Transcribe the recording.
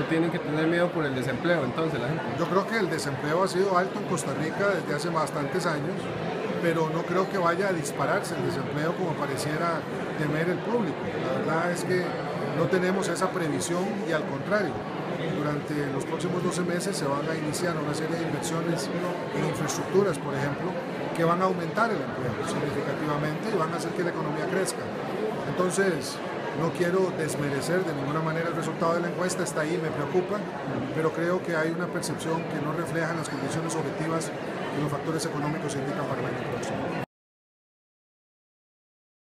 tienen que tener miedo por el desempleo, entonces la gente. Yo creo que el desempleo ha sido alto en Costa Rica desde hace bastantes años, pero no creo que vaya a dispararse el desempleo como pareciera temer el público. La verdad es que no tenemos esa previsión y al contrario, durante los próximos 12 meses se van a iniciar una serie de inversiones en infraestructuras, por ejemplo, que van a aumentar el empleo significativamente y van a hacer que la economía crezca. Entonces, no quiero desmerecer de ninguna manera el resultado de la encuesta, está ahí, me preocupa, pero creo que hay una percepción que no refleja las condiciones objetivas que los factores económicos indican para el año próximo.